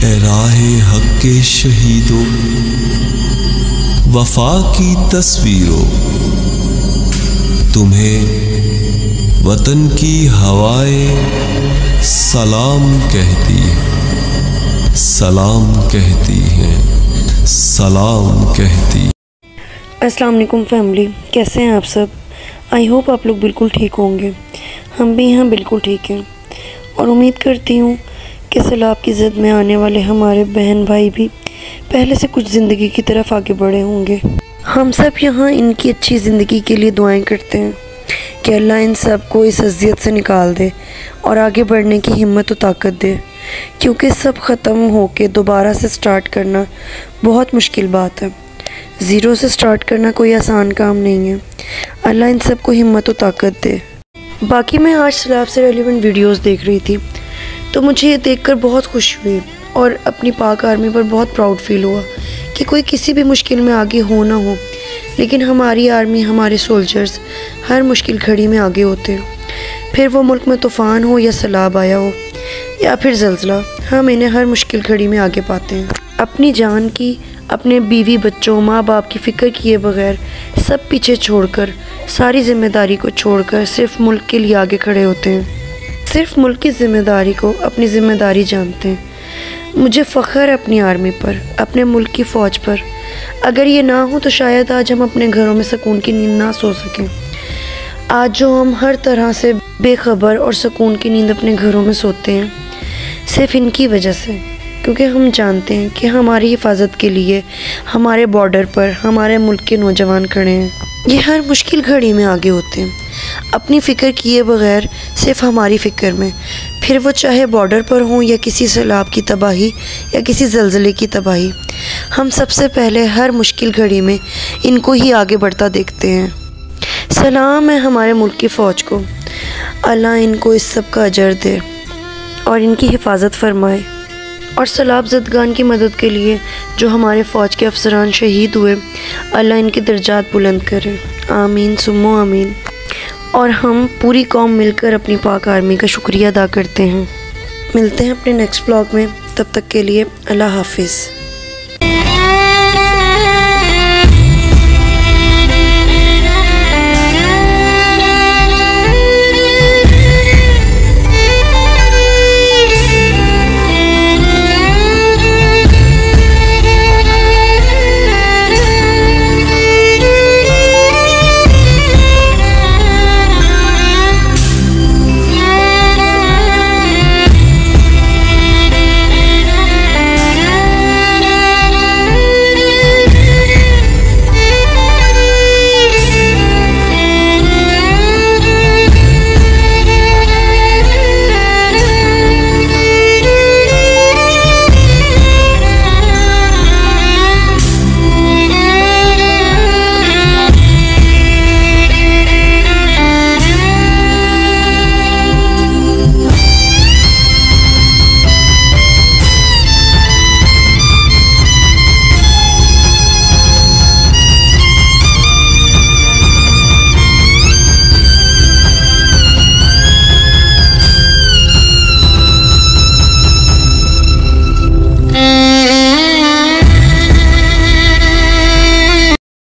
है राहे हक के शहीदों, वफा की तस्वीरों। तुम्हें वतन की हवाएं सलाम कहती हैं, सलाम कहती हैं, सलाम कहती। अस्सलाम वालेकुम फैमिली, कैसे हैं आप सब। आई होप आप लोग बिल्कुल ठीक होंगे। हम भी यहाँ बिल्कुल ठीक हैं और उम्मीद करती हूँ कि सैलाब की ज़द में आने वाले हमारे बहन भाई भी पहले से कुछ ज़िंदगी की तरफ आगे बढ़े होंगे। हम सब यहाँ इनकी अच्छी ज़िंदगी के लिए दुआएं करते हैं कि अल्लाह इन सब को इस अज़ियत से निकाल दे और आगे बढ़ने की हिम्मत और ताकत दे, क्योंकि सब ख़त्म होके दोबारा से स्टार्ट करना बहुत मुश्किल बात है। ज़ीरो से स्टार्ट करना कोई आसान काम नहीं है। अल्लाह इन सब को हिम्मत और ताकत दे। बाकी मैं आज सैलाब से रेलिवेंट वीडियोस देख रही थी तो मुझे ये देखकर बहुत खुशी हुई और अपनी पाक आर्मी पर बहुत प्राउड फील हुआ कि कोई किसी भी मुश्किल में आगे हो ना हो, लेकिन हमारी आर्मी, हमारे सोल्जर्स हर मुश्किल घड़ी में आगे होते हैं। फिर वो मुल्क में तूफ़ान हो या सैलाब आया हो या फिर ज़लज़ला, हम इन्हें हर मुश्किल घड़ी में आगे पाते हैं। अपनी जान की, अपने बीवी बच्चों, माँ बाप की फ़िक्र किए बगैर सब पीछे छोड़कर, सारी ज़िम्मेदारी को छोड़कर सिर्फ मुल्क के लिए आगे खड़े होते हैं। सिर्फ मुल्क की ज़िम्मेदारी को अपनी ज़िम्मेदारी जानते हैं। मुझे फ़ख्र है अपनी आर्मी पर, अपने मुल्क की फ़ौज पर। अगर ये ना हो तो शायद आज हम अपने घरों में सुकून की नींद ना सो सकें। आज जो हम हर तरह से बेखबर और सुकून की नींद अपने घरों में सोते हैं, सिर्फ इनकी वजह से, क्योंकि हम जानते हैं कि हमारी हिफाजत के लिए हमारे बॉर्डर पर हमारे मुल्क के नौजवान खड़े हैं। ये हर मुश्किल घड़ी में आगे होते हैं, अपनी फ़िक्र किए बगैर सिर्फ हमारी फ़िक्र में, फिर वो चाहे बॉर्डर पर हों या किसी सैलाब की तबाही या किसी ज़लज़ले की तबाही। हम सबसे पहले हर मुश्किल घड़ी में इनको ही आगे बढ़ता देखते हैं। सलाम है हमारे मुल्क की फ़ौज को। अल्लाह इनको इस सब का अजर दे और इनकी हिफाजत फरमाए। और सैलाब ज़दगान की मदद के लिए जो हमारे फ़ौज के अफसरान शहीद हुए, अल्लाह इनके दर्जात बुलंद करे। आमीन सुम्मो आमीन। और हम पूरी कौम मिलकर अपनी पाक आर्मी का शुक्रिया अदा करते हैं। मिलते हैं अपने नेक्स्ट व्लॉग में, तब तक के लिए अल्लाह हाफिज़।